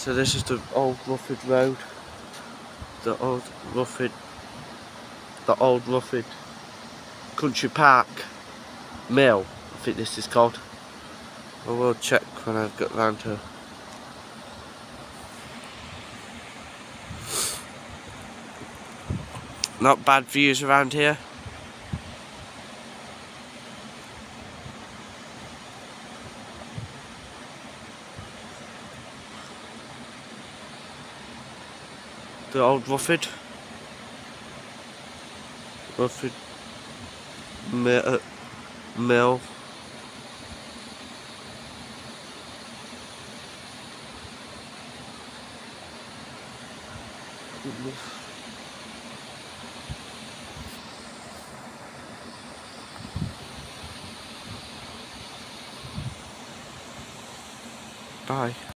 So this is the old Rufford Road, the old Rufford Country Park Mill, I think this is called. I will check when I get round to. Not bad views around here. The old Rufford Mill. Bye.